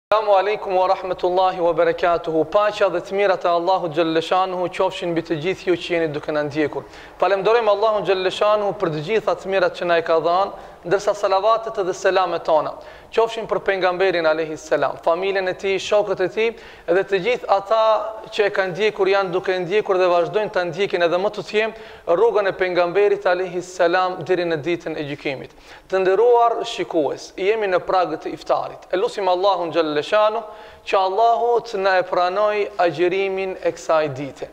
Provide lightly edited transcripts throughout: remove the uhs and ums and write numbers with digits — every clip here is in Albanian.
Assalamu alaikum wa rahmetullahi wa barakatuhu. Paqja dhe të mirat e Allahu xhalleshanuhu qofshin mbi të gjithë ju që jeni duke na ndjekur. Falenderojmë Allahun xhalleshanuhu për të gjitha të mirat që na i ka dhënë, ndërsa salavatet dhe selamet tona qofshin për pejgamberin alayhis salam, familjen e tij, shokët e tij dhe të gjithë ata që e kanë ndjekur, janë duke ndjekur dhe vazhdojnë ta ndjekin edhe më tutje rrugën e pejgamberit alayhis salam deri në ditën e gjykimit. Të nderuar shikues, jemi në prag të iftarit. Elusim Allahun xhalleshanu që Allahu të na e pranoj agjërimin e kësaj dite.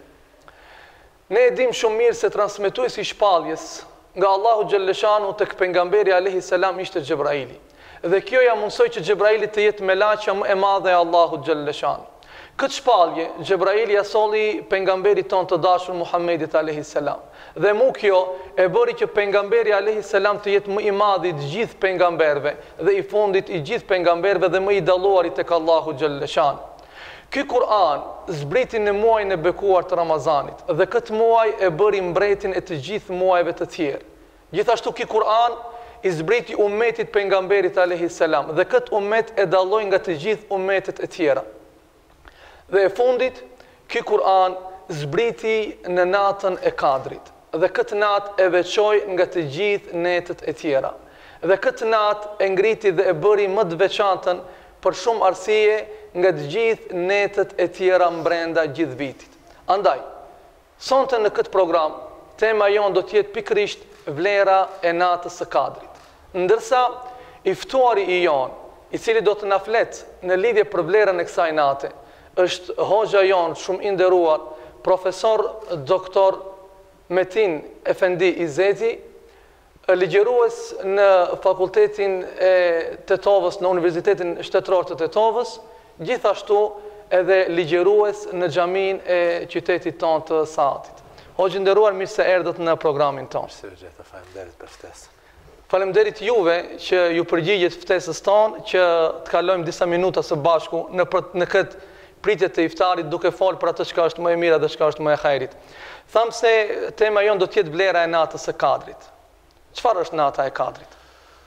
Ne e dim shumë mirë se transmetuesi i shpalljes nga Allahu xhalleshanu tek pejgamberi alayhis salam ishte Xhebraili. Dhe kjo ja mundsoi që Xhebraili të jetë melaçja më e madhe e Allahut xhalleshanu. Këtë shpallje Xhebraili ja solli pejgamberit ton të dashur Muhammedit alayhis salam. Dhe kjo e bëri që pejgamberi alayhis salam të jetë më i madhi të gjithë pejgamberëve dhe i fundit i gjithë pejgamberëve dhe më i dalluari tek Allahu xhalleshanu. Ky Kur'an zbriti në muajin e bekuar të Ramazanit dhe këtë muaj e bëri mbretin e të gjithë muajve të tjerë. Gjithashtu ky Kur'an i zbriti ummetit pejgamberit alayhis salam dhe këtë ummet e dalloi nga të gjithë ummetet e tjera. Dhe e fundit, ky Kur'an zbriti në natën e Kadrit dhe këtë natë e veçoi nga të gjithë netët e tjera. Dhe këtë natë e ngriti dhe e bëri më të veçantën për shumë arsye nga të gjithë netët e tjera brenda gjithë vitit. Andaj, sonte në këtë program, tema jonë do të jetë pikërisht vlera e natës së Kadrit. Ndërsa i ftuari i jonë, i cili do të na flet në lidhje për vlerën e kësaj nate, është hoxha jonë shumë i nderuar, profesor doktor Metin Efendi Izeti, ligjërues në Fakultetin e Tetovës në Universitetin Shtetëror të Tetovës, gjithashtu edhe ligjërues në xhamin e qytetit tonë të Saatit. Hoxhë nderuar, mirë se erdhët në programin tonë. Faleminderit për ftesën. Faleminderit juve që ju përgjigjet ftesës tonë, që të kalojmë disa minuta së bashku në këtë pritje të iftarit duke folur për atë çka është më e mira dhe çka është më e hajrit. Tham se tema jonë do të jetë vlera e natës së Kadrit. Çfarë është nata e Kadrit?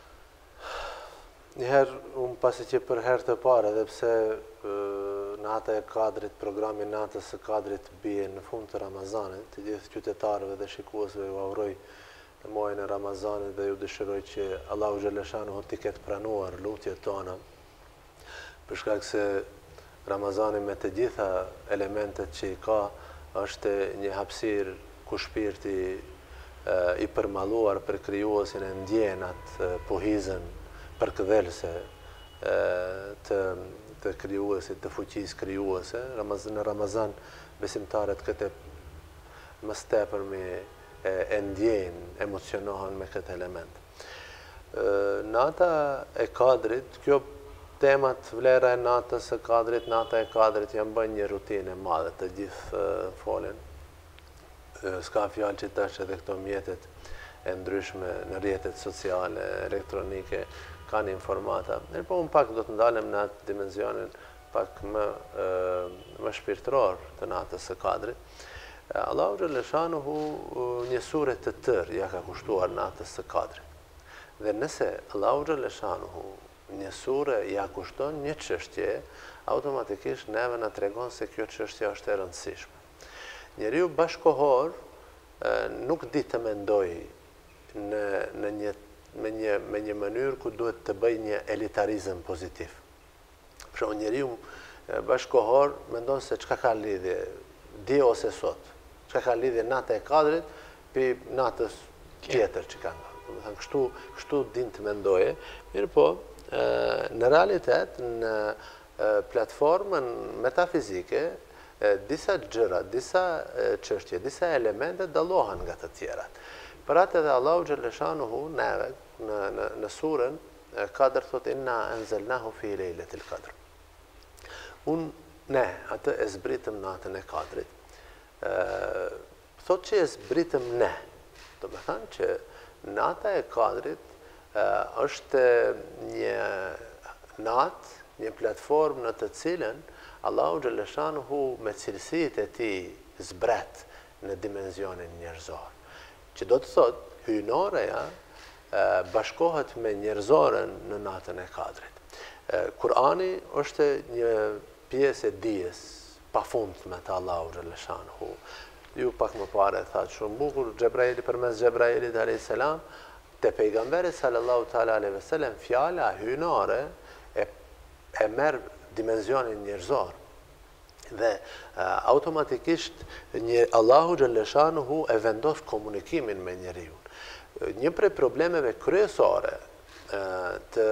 Njëherë, unë pasi që për herë të parë, edhe pse nata e Kadrit, programi natës së Kadrit bie në fund të Ramazanit, të gjithë qytetarëve dhe shikuesve u uroj në muajin e Ramazanit dhe ju dëshiroj që Allahu xhalleshanuhu t'i ketë pranuar lutjet tona, për shkak se Ramazani me të gjitha elementet që i ka është një hapësirë ku shpirti i përmalluar për krijuesin e ndjenat pohizën përkëdhelëse të krijuesit, të fuqisë krijuese. Në Ramazan besimtarët këtë më tepërmi e ndjejnë, emocionohen me këtë element. Nata e Kadrit, kjo temat vlera e natës së Kadrit, nata e Kadrit janë bën një rutinë e madhe, të gjithë folën. S'ka fjalë që tash edhe këto mjetet e ndryshme në rrjetet sociale, elektronike, kanë informata. Po unë pak do të ndalem në atë dimenzionin pak më shpirtëror të natës së Kadrit. Allahu xhalleshanuhu një sure të tërë ja ka kushtuar natës së Kadrit. Dhe nëse Allahu xhalleshanuhu një sure ja kushton një çështje, automatikisht neve na tregon se kjo çështje është e rëndësishme. Njeriu bashkohor nuk di të mendoj me një mënyrë ku duhet të bëj një elitarizëm pozitiv. Për shembull, njeriu bashkohor mendon se çka ka lidhje dje ose sot, çka ka lidhje nata e Kadrit pi natës tjetër që ka ndodhur. Kështu din të mendoje, mirë po, në realitet, në platformën metafizike, disa gjëra, disa çështje, disa elemente dallohen nga të tjerat. Për atë edhe Allahu xhalleshanuhu neve në surën Kadr thot inna anzalnahu fi lejletil Kadr. Ne atë e zbritëm natën e Kadrit. Thot që e zbritëm ne. Do të thënë që nata e Kadrit është një natë, një platformë në të cilën Allahu xhalleshanuhu me cilësitë e tij zbret në dimenzionin njerëzor. Që do të thot, hyjnoreja bashkohet me njerëzoren në natën e Kadrit. Kurani është një pjesë e dijes pafundme të Allahu xhaleshanuhu. Ju pak më parë thatë shumë bukur, Xhebraili përmes Xhebrailit alayhis salam te pejgamberi sallallahu taala alaihi wasallam fjala hynare e merr dimensionin njerëzor. Dhe automatikisht Allahu xhaleshanuhu e vendos komunikimin me njeriu. Një prej problemeve kryesore të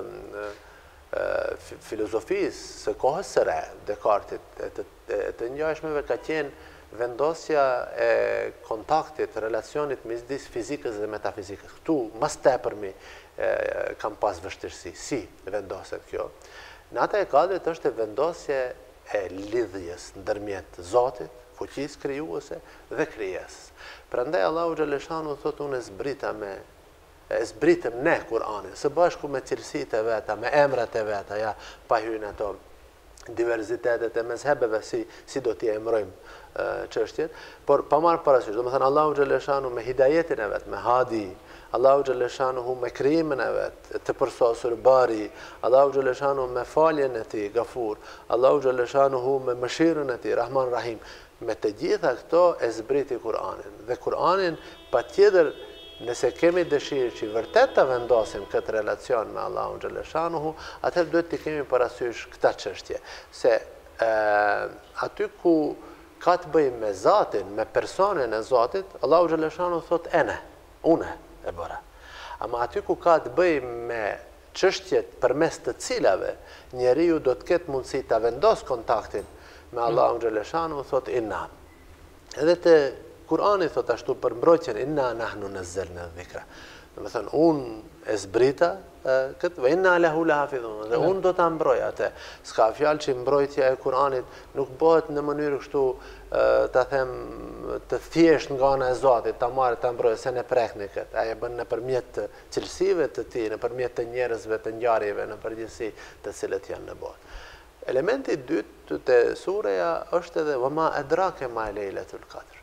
filozofisë së kohës së re, Descartesit, të ngjashmeve ka qenë vendosja e kontaktit, relacionit midis fizikës dhe metafizikës. Këtu mas tepërmi kam pas vështirësi. Si vendoset kjo? Nata e kadrit është vendosje e lidhjes ndërmjet Zotit, fuqisë krijuese dhe krijesës. Prandaj Allahu xhaleshanu thotë unë zbritëm ne Kur'anin, së bashku me cilësitë e veta, me emrat e veta, ja pa hyrë ato diversitetet e mezhebeve si do t'i emrojmë çështjet, por pa marrë parasysh. Domethënë Allahu xhaleshanu me hidayetin e vet, me hadi, Allahu xhaleshanu me krijimin e vet, të përsosur bari, Allahu xhaleshanu me faljen e tij, Gafur, Allahu xhaleshanu me mëshirën e tij, Rahman Rahim. Me të gjitha këto e zbriti Kur'anin. Dhe Kur'anin patjetër nëse kemi dëshirë që vërtet të vendosim këtë relacion me Allahun xhaleshanuhu, atëherë duhet të kemi parasysh këta çështje, se aty ku ka të bëjë me Zatin, me personin e Zotit, Allahu xhaleshanuhu thot ene, une e bëra. Ama aty ku ka të bëjë me çështjet përmes të cilave njeriu do të ketë mundësi ta vendos kontaktin me Allahun xhaleshanuhu, thot inna. Edhe te Kurani thot ashtu për mbrojtjen inna nahnu nazzalna dhikra. Do të thënë unë e zbrita këtë ve inna lahu lahafidhun. Dhe unë do ta mbroj atë. S'ka fjalë që mbrojtja e Kuranit nuk bëhet në mënyrë kështu ta them të thjesht nga ana e Zotit, ta marrë ta mbrojë se ne prekni këtë. Ai e bën nëpërmjet të cilësive të tij, nëpërmjet të njerëzve, të ngjarjeve në përgjithësi të cilët janë në botë. Elementi i dytë te sureja është edhe wama adrake ma lejlatul qadr.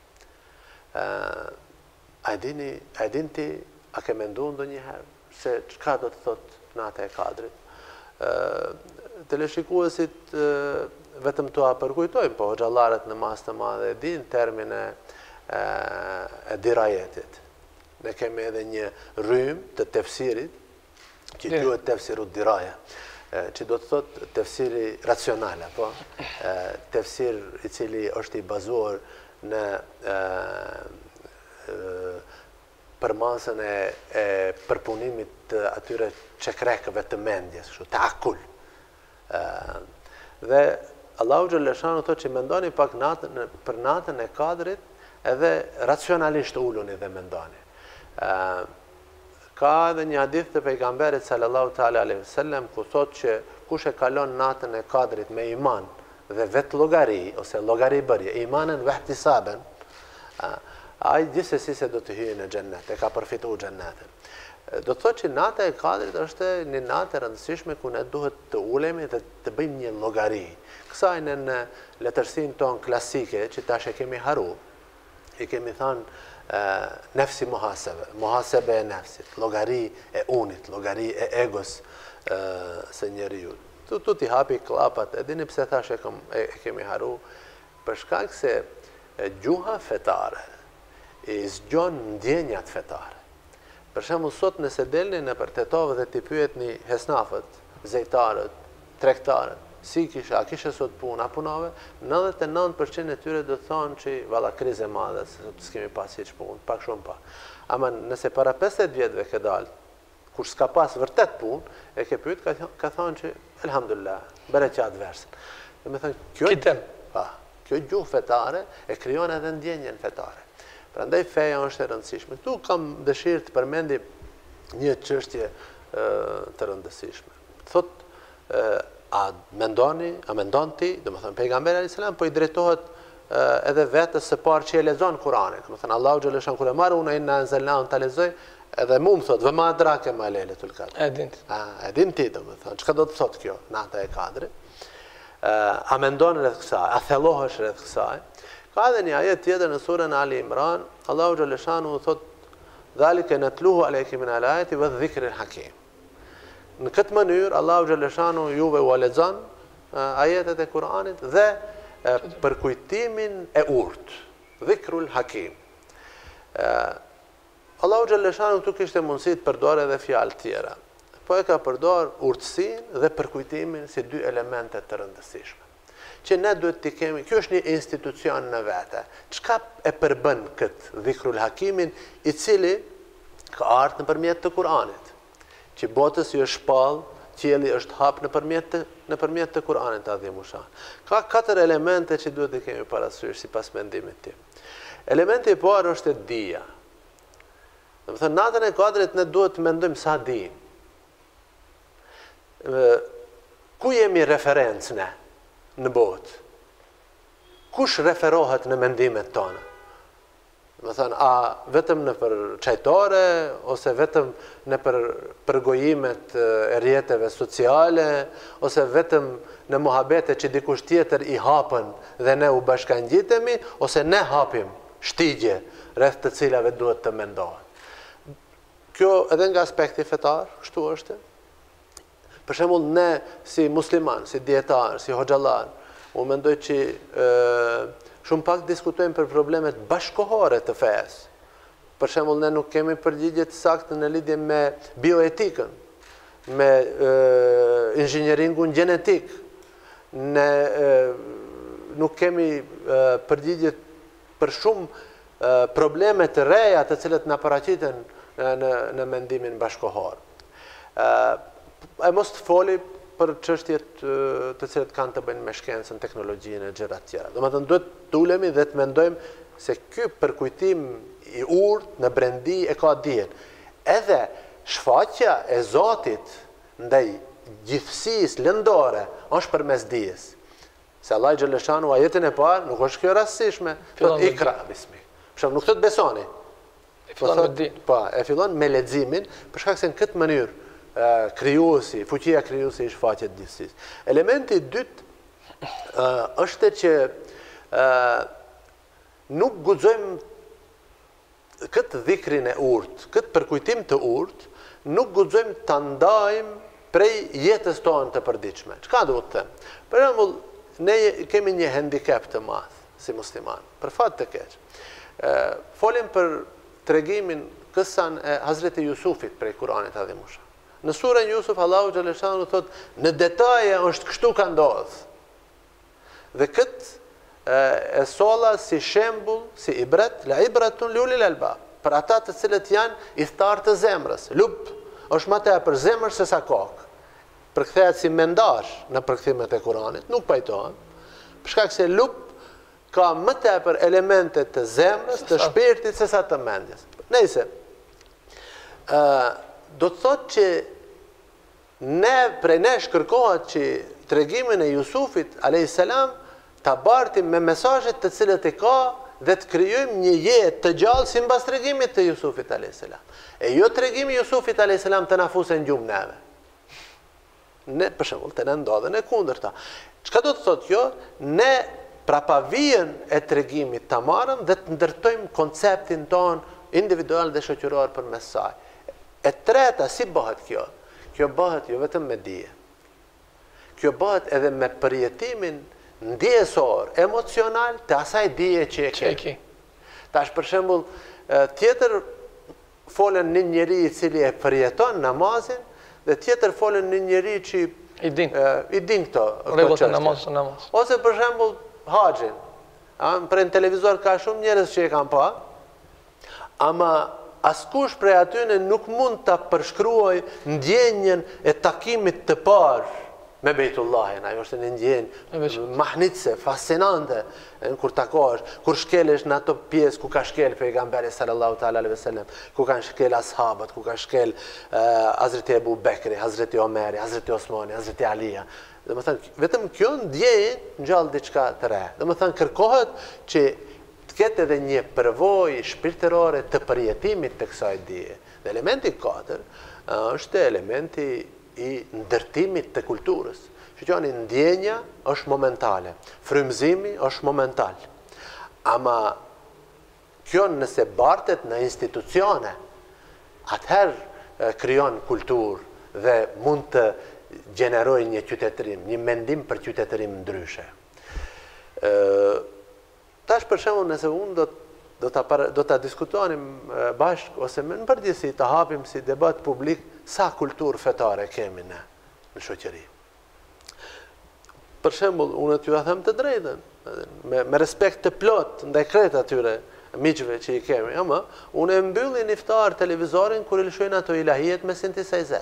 A din ti, a ke menduar ndonjëherë se çka do të thotë nata e kadrit? Teleshikuesit vetëm t'ua përkujtojnë, po xhallarët në mas të madhe e din termin e dirajetit. Ne kemi edhe një rrym të tefsirit që quhet tefsiru diraja, që do të thotë tefsiri racional, apo tefsir i cili është i bazuar në përmasën e përpunimit të atyre çekrekëve të mendjes, kështu ta'akkul. Dhe Allahu xhaleshanu thotë që mendoni pak për natën e kadrit, edhe racionalisht uluni dhe mendoni. Ka edhe një hadith të pejgamberit sallallahu taala alaihi wasallam ku thotë që kush e kalon natën e kadrit me iman dhe vetë llogari ose llogari bërje, imanen ve ihtisaben, ai gjithsesi se do të hyjë në xhennet, e ka përfituar xhennetin. Do të thotë që nata e kadrit është një natë e rëndësishme ku ne duhet të ulemi dhe të bëjmë një llogari. Kësaj në letërsinë tonë klasike që tash e kemi haru, i kemi thënë nefsi muhasebe e nefsit, llogari e unit, llogari e egos së njeriu. Tu t'i hapi klapat, e dini pse thash e kemi haru, për shkak se gjuha fetare i zgjon ndjenjat fetare. Për shembull sot nëse delni nëpër tetove dhe t'i pyetni hesnafët, zejtarët, tregtarët, si a kishe sot punë, a punove, 99% e tyre do thonë që valla krize e madhe, se s'kemi pas hiç punë, pak shumë pa. Ama nëse para 50 vjetëve ke dalë, kur s'ka pas vërtet punë, e ke pyet ka thonë që elhamdulillah, bereqat versin. Do të thënë kjo gjuhë fetare e krijon edhe ndjenjen fetare. Prandaj feja është e rëndësishme. Këtu kam dëshirë të përmendi një çështje të rëndësishme. Thotë a mendon ti, do të thënë pejgamberi alayhis salam po i drejtohet edhe vetës së parë që e lexon Kur'anin. Do të thënë Allahu xhaleshan kur e marr unë inna anzalnahu ta lexoj, edhe mu më thotë vëma adrake ma lejlatul qadr. E din ti, do të thënë, çka do të thotë kjo nata e kadrit? A mendon rreth kësaj, a thellohesh rreth kësaj? Ka edhe një ajet tjetër në surën Ali Imran, Allahu xhaleshanu thotë dhalike natluhu alayka min alayati wa dhikril hakim. në këtë mënyrë, Allahu Xhaleshanu juve u lexon ajetet e Kuranit dhe përkujtimin e urtë, dhikrul hakim. Allahu Xhaleshanu këtu kishte mundësi të përdorë edhe fjalë tjera, po e ka përdorë urtësinë dhe përkujtimin si dy elemente të rëndësishme. Që ne duhet të kemi, kjo është një institucion në vete. Çka e përbën këtë dhikrul hakimin, i cili ka ardhur nëpërmjet të Kuranit, që botës ju është shpall, qielli është hap nëpërmjet të Kuranit adhimushan. Ka 4 elemente që duhet të kemi parasysh sipas mendimit tim. Elementi i parë është dija. Do të thënë, natën e kadrit ne duhet të mendojmë sa dim. Ku jemi referencë ne në botë? Kush referohet në mendimet tona? Do të thënë, a vetëm në për çajtore, ose vetëm në për përgojimet e rrjeteve sociale, ose vetëm në muhabete që dikush tjetër i hapën dhe ne u bashkangjitemi, ose ne hapim shtigje rreth të cilave duhet të mendohet. Kjo edhe nga aspekti fetar, kështu është. Për shembull, ne si musliman, si dietar, si hoxhallar, unë mendoj që shumë pak diskutojmë për problemet bashkohore të fesë. Për shembull, ne nuk kemi përgjigje të saktë në lidhje me bioetikën, me inxhinjeringun gjenetik, ne nuk kemi përgjigje për shumë probleme të reja të cilët na paraqiten në mendimin bashkohor. E mos të foli për çështjet të cilat kanë të bëjnë me shkencën, teknologjinë e gjëra të tjera. Domethënë duhet të ulemi dhe të mendojmë se ky përkujtim i urtë në brendi e ka dijen. Edhe shfaqja e Zotit ndaj gjithësisë lëndore është përmes dijes. Se Allah Xhaleshanu ajetin e parë nuk është kjo rastësishme, thot ikra bismik. Për shembull, nuk thot besoni. E fillon me din. Po, e fillon me leximin, për shkak se në këtë mënyrë krijuesi, fuqia krijuesi i shfaqet gjithësisë. Elementi i dytë është që nuk guxojmë këtë dhikrin e urtë, këtë përkujtim të urtë, nuk guxojmë ta ndajmë prej jetës tonë të përditshme. Çka do të them? Për shembull, ne kemi një handicap të madh si musliman, për fat të keq. Folim për tregimin kësan e Hazreti Jusufit prej Kuranit adhimush. Në surën Jusuf, Allahu Xhaleshanu thot, në detaje është kështu ka ndodhur. Dhe këtë e solla si shembull, si ibret, la ibratun li ulil albab, për ata të cilët janë i thtarë të zemrës. Lup është më tepër zemër se sa kokë. Përkthehet si mendash në përkthimet e Kuranit, nuk pajtohen, për shkak se lup ka më tepër elemente të zemrës, të shpirtit se sa të mendjes. Nëse do të thotë që prej nesh kërkohet që tregimin e Jusufit a.s. ta bartim me mesazhet të cilët e ka dhe të krijojmë një jetë të gjallë sipas tregimit të Jusufit a.s. E jo tregimi i Jusufit a.s. të na fusë në gjumë neve. Ne, për shembull, të ne ndodhen e kundërta. Çka do të thotë kjo? Ne prapavijen e tregimit ta marrëm dhe të ndërtojmë konceptin ton individual dhe shoqëror përmes saj. E treta, si bëhet kjo? Kjo bëhet jo vetëm me dije. Kjo bëhet edhe me përjetimin ndjesor, emocional të asaj dije që e ke. Tash për shembull, tjetër folën një njeri i cili e përjeton namazin dhe tjetër folën një njeri që i din këto rregullat e namazit. Ose për shembull haxhin. Për në televizor ka shumë njerëz që e kanë pa, ama askush prej atyne nuk mund të përshkruaj ndjenjen e takimit të parë me Bejtullahin. Ajo është një ndjenjë mahnitse, fascinante, kur takohesh, kur shkelesh në ato pjesë ku ka shkel pejgamberi sallallahu ta'ala alaihi wasallam, ku kanë shkel ashabët, ku ka shkel Hazreti Ebu Bekri, Hazreti Omeri, Hazreti Osmani, Hazreti Alia. Domethënë, vetëm kjo ndjenjë ngjall diçka të re. Domethënë, kërkohet që ketë edhe një përvojë shpirtërore të përjetimit të kësaj dije. Dhe elementi 4 është elementi i ndërtimit të kulturës. Shqyqoni, ndjenja është momentale, frymëzimi është momental. Ama kjo nëse bartet në institucione, atëherë krijon kulturë dhe mund të gjeneroj një qytetërim, një mendim për qytetërim ndryshe. Tash për shembull, nëse unë do ta diskutonim bashkë ose në përgjithësi të hapim si debat publik sa kulturë fetare kemi ne në shoqëri. Për shembull, unë t'ju them të drejtën, me respekt të plot ndaj krejt atyre miqve që i kemi, ama unë e mbyllin iftar televizorin kur i lëshojnë ato ilahijet me synthesizer.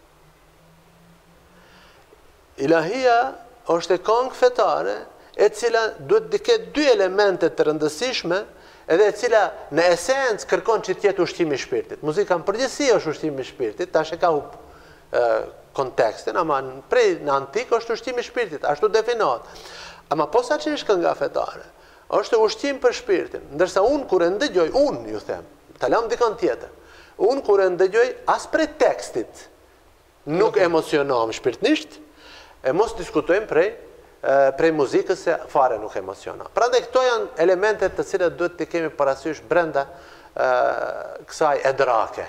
Ilahia është e këngë fetare e cila duhet të ketë dy elemente të rëndësishme edhe e cila në esencë kërkon që tjetë ushtimi i shpirtit. Muzika në përgjithësi është ushtimi i shpirtit, tash e ka kontekstin, ama prej në antik është ushtimi i shpirtit, ashtu definohet. Ama posa që ishtë kënga fetare, është ushtim për shpirtin, ndërsa unë kur e ndëgjoj, unë ju them, ta lam dikon tjetër, unë kur e ndëgjoj as prej tekstit nuk emocionohem shpirtnisht, e mos diskutojmë prej muzikës se fare nuk emocionohem. Prandaj këto janë elementet të cilat duhet të kemi parasysh brenda kësaj edrake.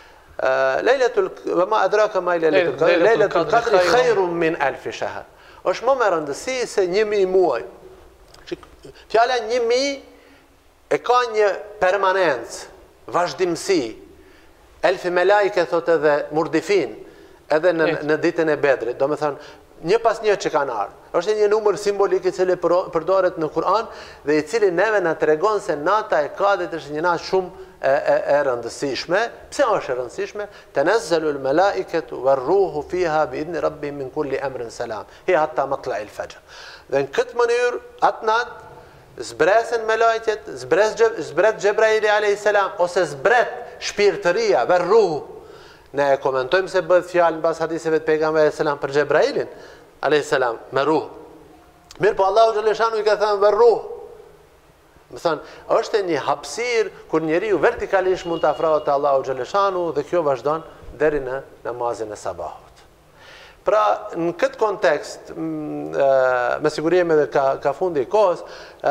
Ma edrake ma lejletul qadri khajrum min alfi shahr. Është më me rëndësi se 1000 muaj. Fjala 1000 e ka një permanencë, vazhdimësi. Elfi me lajke thot edhe murdifin, edhe në ditën e Bedrit. Do me thënë, një pas një që kanë ardhur. Është një numër simbolik i cili përdoret në Kur'an dhe i cili neve na tregon se nata e Kadrit është një natë shumë e rëndësishme. Pse është e rëndësishme? Tanazzalul malaikatu warruhu fiha bi'idni rabbihim min kulli amrin salam. Hiya hatta matla'il fajr. Dhe në këtë mënyrë atë natë zbresen me lajqet, zbret Gjebraili a.s. ose zbret shpirtëria, verruhu. Ne e komentojmë se bëdh fjalë në bas hadiseve të pejgamberit a.s. për Gjebrailin a.s. me ruh. Mirë po Allahu Gjeleshanu i ka thënë verruh. Më thënë, është një hapësir kur njeriu vertikalisht mund të afrohet te Allahu Gjeleshanu dhe kjo vazhdon deri në namazin e sabahut. Pra, në këtë kontekst, me sigurime dhe ka fundi i kohës,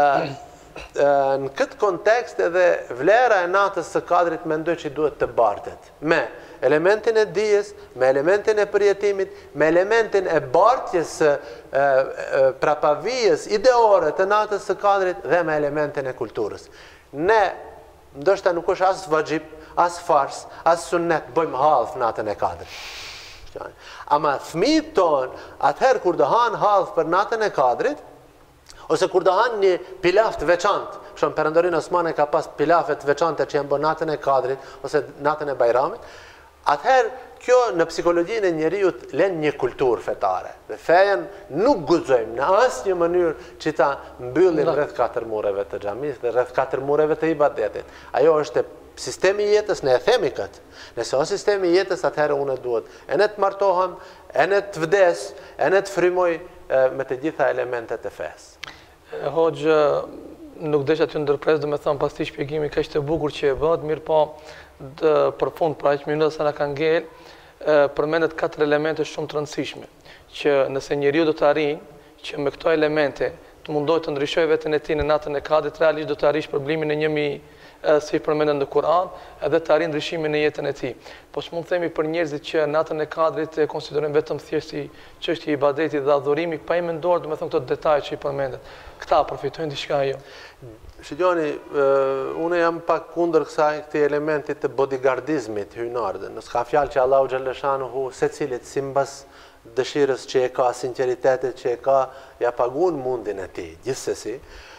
në këtë kontekst edhe vlera e natës së Kadrit mendoj që duhet të bartet me elementin e dijes, me elementin e përjetimit, me elementin e bartjes prapavijës ideore të natës së Kadrit dhe me elementin e kulturës. Ne, ndoshta nuk është as vajib, as fars, as sunnet, bëjmë half natën e Kadrit. Ama fëmijët tonë, atëherë kur do hanë half për natën e Kadrit, ose kur do hanë një pilaf të veçantë, shumë Perëndorin Osmane ka pas pilafet veçante që janë bërë natën e Kadrit, ose natën e Bajramit, atëherë kjo në psikologjinë e njeriut len një kulturë fetare. Dhe fejen nuk guxojmë në asnjë mënyrë që ta mbyllim rreth 4 mureve të xhamisë dhe rreth 4 mureve të ibadetit. Ajo është sistemi i jetës, ne e themi këtë. Nëse o sistemi i jetës, atëherë unë duhet e ne të martohem, e ne të vdes, e ne të frymoj me të gjitha elementet e fesë. Hoxhë, nuk desha të ndërpres, dhe me thëmë pas ti shpjegimi ka ishte bukur që e bëtë, mirë po për fund, pra që minuta sa na kanë ngel, përmendet 4 elemente shumë të rëndësishme, që nëse njeriu do të arrijë që me këto elemente të mundohet të ndryshojë veten e tij në natën e Kadrit, realisht do të arrijë shpërblimin e 1000 si përmendet në Kur'an, edhe të arrijë ndryshimin në jetën e tij. Po ç'mund të themi për njerëzit që natën e Kadrit e konsiderojnë vetëm thjesht si çështje ibadetit dhe adhurimi, pa i menduar, domethënë këto detaje që i përmendet. Këta përfitojnë diçka jo. Shikoni, unë jam pak kundër këtij elementit të bodyguardizmit hyjnar. Nëse ka fjalë që Allahu xhaleshanuhu secilit simbas dëshirës që e ka, sinqeritetit që e ka, ja paguën mundin e tij. Gjithsesi,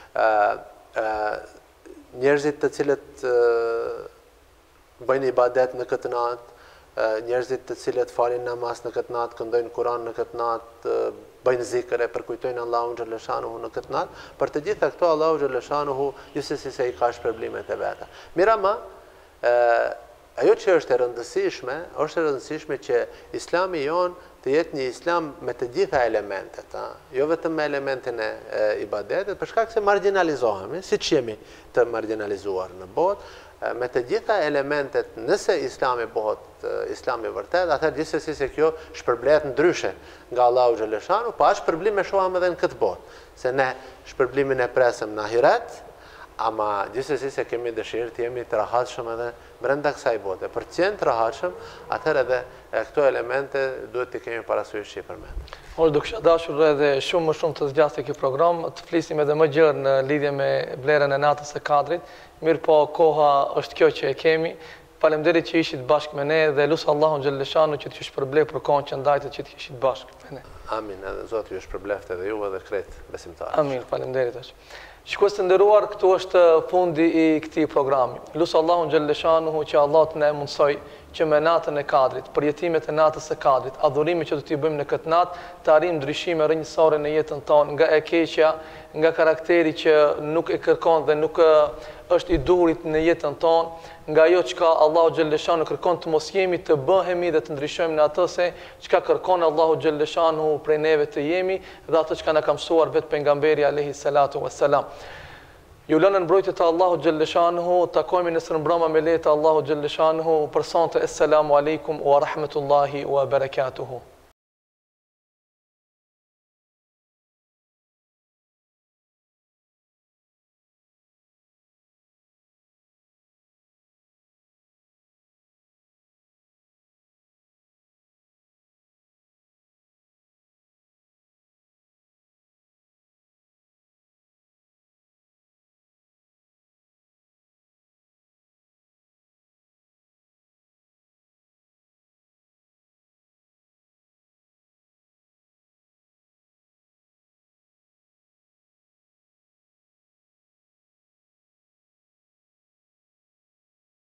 njerëzit të cilët bëjnë ibadet në këtë natë, njerëzit të cilët falin namaz në këtë natë, këndojnë Kur'an në këtë natë, bëjnë zikër e përkujtojnë Allahun xhaleshanuhu në këtë natë, për të gjitha këto Allahu xhaleshanuhu gjithsesi se i ka shpërblimet e veta. Mirama, ajo që është e rëndësishme që Islami jonë të jetë një islam me të gjitha elementet, jo vetëm me elementin e ibadetit, për shkak se marginalizohemi, siç jemi të marginalizuar në botë, me të gjitha elementet, nëse islami bëhet islami vërtet, atëherë gjithsesi se kjo shpërblet ndryshe nga Allahu xhaleshanu, pa shpërblim e shoham edhe në këtë botë, se ne shpërblimin e presëm në ahiret, Ama gjithsesi se kemi dëshirë të jemi të rahatshëm edhe brenda kësaj bote. Për të qenë të rahatshëm, atëherë edhe këto elemente duhet të kemi parasysh që i përmend. Unë do kisha dashur edhe shumë më shumë të zgjasë këtë program, të flisim edhe më gjerë në lidhje me vlerën e natës së Kadrit. Mirë po, koha është kjo që e kemi. Faleminderit që ishit bashkë me ne dhe lutë Allahun xhalleshanu që të ju shpërblej për kohën që ndajtë që të ishit bashkë me ne. Amin, edhe Zoti ju shpërbleft edhe juve dhe krejt besimtarët. Amin, faleminderit. Shikues të nderuar, këtu është fundi i këtij programi. Lutë Allahun xhalleshanu që Allah të na mundsoj që me natën e Kadrit, përjetimet e natës së Kadrit, adhurimet që do t'i bëjmë në këtë natë, të arrijmë ndryshime rrënjësore në jetën tonë, nga e keqja, nga karakteri që nuk e kërkon dhe nuk është i duhurit në jetën tonë, nga ajo çka Allahu xhalleshanu kërkon të mos jemi, të bëhemi dhe të ndryshojmë në atë se çka kërkon Allahu xhalleshanu prej neve të jemi dhe atë çka na ka mësuar vetë pejgamberi alayhi salatu wassalam. Ju lënë në mbrojtje të Allahu xhalleshanu, takojmë nesër mbrëmë me lehtë Allahu xhalleshanu. Për sonte, assalamu alaikum wa rahmatullahi wa barakatuhu.